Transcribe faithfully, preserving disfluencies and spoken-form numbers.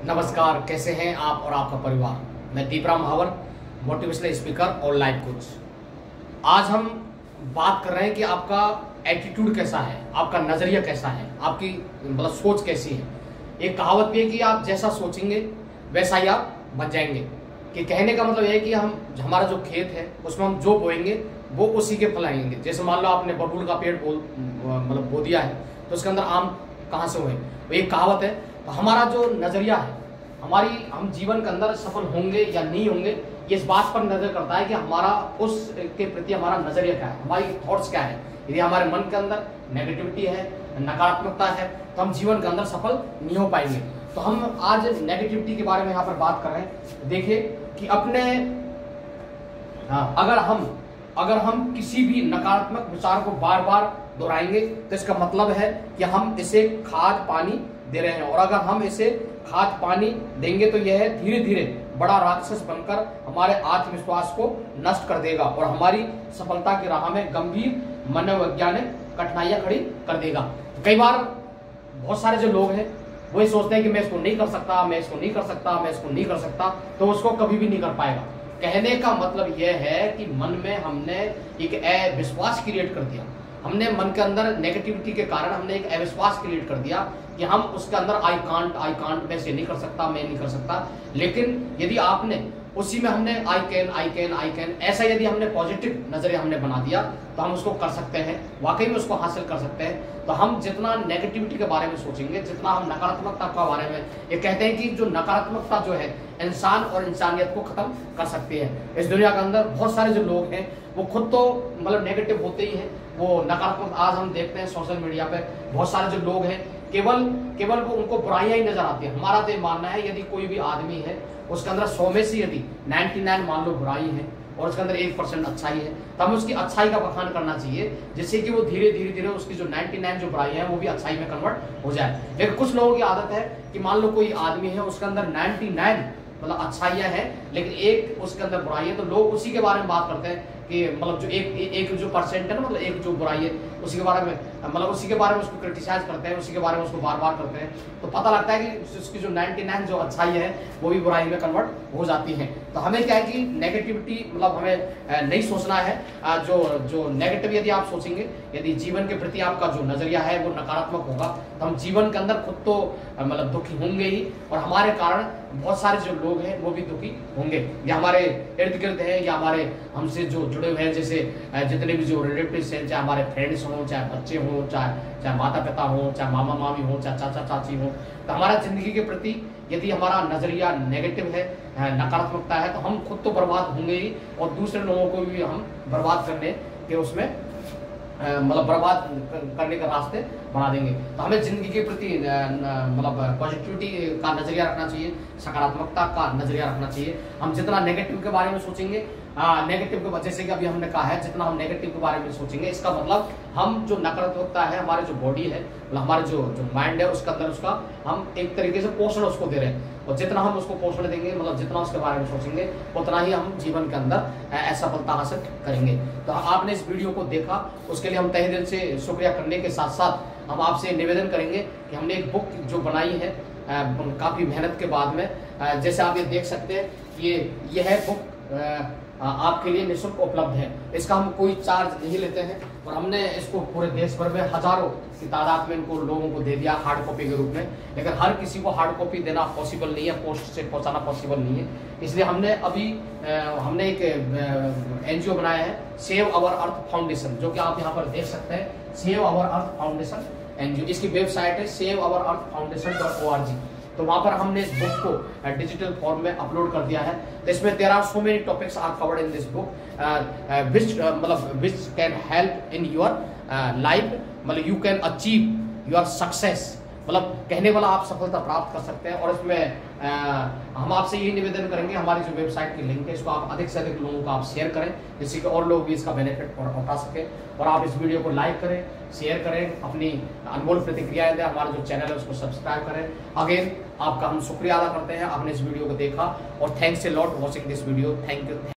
नमस्कार, कैसे हैं आप और आपका परिवार। मैं दीपराम महावर, मोटिवेशनल स्पीकर और लाइफ कोच। आज हम बात कर रहे हैं कि आपका एटीट्यूड कैसा है, आपका नज़रिया कैसा है, आपकी मतलब सोच कैसी है। एक कहावत भी है कि आप जैसा सोचेंगे वैसा ही आप बन जाएंगे। कि कहने का मतलब यह है कि हम हमारा जो खेत है उसमें हम जो बोएंगे वो उसी के फल आएंगे। जैसे मान लो आपने बबूल का पेड़ बोल मतलब बो दिया है तो उसके अंदर आम कहाँ से हुए, तो एक कहावत है। तो हमारा जो नज़रिया है, हमारी हम जीवन के अंदर सफल होंगे या नहीं होंगे, ये इस बात पर निर्भर करता है कि हमारा उस के प्रति हमारा नज़रिया क्या है, हमारी थॉट्स क्या है। यदि हमारे मन के अंदर नेगेटिविटी है, नकारात्मकता है, तो हम जीवन के अंदर सफल नहीं हो पाएंगे। तो हम आज नेगेटिविटी के बारे में यहाँ पर बात कर रहे हैं। देखिए कि अपने हाँ, अगर हम अगर हम किसी भी नकारात्मक विचार को बार बार दोहराएंगे तो इसका मतलब है कि हम इसे खाद पानी दे रहे हैं, और अगर हम इसे खाद पानी देंगे तो यह धीरे धीरे बड़ा राक्षस बनकर हमारे आत्मविश्वास को नष्ट कर देगा और हमारी सफलता की राह में गंभीर मनोवैज्ञानिक कठिनाइयां खड़ी कर देगा। कई बार बहुत सारे जो लोग हैं वो ये सोचते हैं कि मैं इसको नहीं कर सकता, मैं इसको नहीं कर सकता, मैं इसको नहीं कर सकता, तो उसको कभी भी नहीं कर पाएगा। कहने का मतलब यह है कि मन में हमने एक अविश्वास क्रिएट कर दिया। हमने मन के अंदर नेगेटिविटी के कारण हमने एक अविश्वास क्रिएट कर दिया कि हम उसके अंदर आई कांट आई कांट मैं से नहीं कर सकता, मैं नहीं कर सकता। लेकिन यदि आपने उसी में हमने I can I can I can ऐसा यदि हमने पॉजिटिव नजरिया हमने बना दिया तो हम उसको कर सकते हैं, वाकई में उसको हासिल कर सकते हैं। तो हम जितना नेगेटिविटी के बारे में सोचेंगे, जितना हम नकारात्मकता के बारे में, ये कहते हैं कि जो नकारात्मकता जो है इंसान और इंसानियत को खत्म कर सकती है। इस दुनिया के अंदर बहुत सारे जो लोग हैं वो खुद तो मतलब नेगेटिव होते ही हैं, वो नकारात्मक। आज हम देखते हैं सोशल मीडिया पे बहुत सारे जो लोग हैं केवल केवल वो उनको बुराइयां ही नजर आती है। हमारा तो मानना है यदि कोई भी आदमी है उसके अंदर सौ में से यदि निन्यानवे मान लो बुराई है और उसके अंदर एक परसेंट अच्छाई है, तो हमें उसकी अच्छाई का बखान करना चाहिए, जिससे कि वो धीरे धीरे धीरे उसकी जो निन्यानवे जो बुराई है वो भी अच्छाई में कन्वर्ट हो जाए। लेकिन कुछ लोगों की आदत है कि मान लो कोई आदमी है उसके अंदर निन्यानवे मतलब अच्छाइयां हैं लेकिन एक उसके अंदर बुराई है, तो लोग उसी के बारे में बात करते हैं कि मतलब जो एक एक जो परसेंट है ना, मतलब एक जो बुराई है उसी के बारे में मतलब उसी के बारे में उसको क्रिटिसाइज करते हैं, उसी के बारे में उसको बार बार करते हैं। तो पता लगता है कि उसकी जो निन्यानवे जो अच्छाई है वो भी बुराई में कन्वर्ट हो जाती है। तो हमें क्या है कि नेगेटिविटी मतलब हमें नहीं सोचना है। जो जो नेगेटिव यदि आप सोचेंगे, यदि जीवन के प्रति आपका जो नजरिया है वो नकारात्मक होगा, तो हम जीवन के अंदर खुद तो मतलब दुखी होंगे ही, और हमारे कारण बहुत सारे जो लोग हैं वो भी दुखी होंगे। या हमारे इर्द गिर्द है या हमारे हमसे जो जुड़े हुए हैं, जैसे जितने भी जो रिलेटिव्स हैं, चाहे हमारे फ्रेंड्स हों, चाहे बच्चे हों, चाहे चाहे माता पिता हों, चाहे मामा मामी हों, चाहे चाचा चाची हों, तो हमारा जिंदगी के प्रति यदि हमारा नजरिया नेगेटिव है, नकारात्मकता है, तो हम खुद तो बर्बाद होंगे ही और दूसरे लोगों को भी हम बर्बाद करने के उसमें मतलब बर्बाद करने का रास्ते बना देंगे। तो हमें जिंदगी के प्रति मतलब पॉजिटिविटी का नजरिया रखना चाहिए, सकारात्मकता का नजरिया रखना चाहिए। हम जितना नेगेटिव के बारे में सोचेंगे, नेगेटिव के जैसे कि अभी हमने कहा है, जितना हम नेगेटिव के बारे में सोचेंगे, इसका मतलब हम जो नकारात्मकता है, हमारे जो बॉडी है, मतलब हमारे जो जो माइंड है उसके अंदर उसका हम एक तरीके से पोषण उसको दे रहे हैं, और जितना हम उसको पोषण देंगे, मतलब जितना उसके बारे में सोचेंगे, उतना ही हम जीवन के अंदर असफलता हासिल करेंगे। तो आपने इस वीडियो को देखा, उसके लिए हम तहे दिल से शुक्रिया करने के साथ साथ हम आपसे निवेदन करेंगे कि हमने एक बुक जो बनाई है काफ़ी मेहनत के बाद में, जैसे आप ये देख सकते हैं, ये ये है बुक आपके लिए निःशुल्क उपलब्ध है। इसका हम कोई चार्ज नहीं लेते हैं, और हमने इसको पूरे देश भर में हजारों की तादाद में इनको लोगों को दे दिया हार्ड कॉपी के रूप में। लेकिन हर किसी को हार्ड कॉपी देना पॉसिबल नहीं है, पोस्ट से पहुंचाना पॉसिबल नहीं है, इसलिए हमने अभी हमने एक एनजीओ बनाया है, सेव आवर अर्थ फाउंडेशन, जो कि आप यहाँ पर देख सकते हैं, save our earth foundation NGO. इसकी वेबसाइट है save our earth foundation dot O R G. तो वहां पर हमने इस बुक को डिजिटल फॉर्म में अपलोड कर दिया है। तो इसमें there are so many topics are covered in this book which मतलब which can help in your life, मतलब you can achieve your success, मतलब कहने वाला आप सफलता प्राप्त कर सकते हैं। और इसमें आ, हम आपसे यही निवेदन करेंगे, हमारी जो वेबसाइट की लिंक है इसको आप अधिक से अधिक लोगों को आप शेयर करें, जिससे कि और लोग भी इसका बेनिफिट उठा सकें। और आप इस वीडियो को लाइक करें, शेयर करें, अपनी अनमोल प्रतिक्रियाएं दें, हमारा जो चैनल है उसको सब्सक्राइब करें। अगेन आपका हम शुक्रिया अदा करते हैं, आपने इस वीडियो को देखा, और thanks a lot watching this video. Thank you.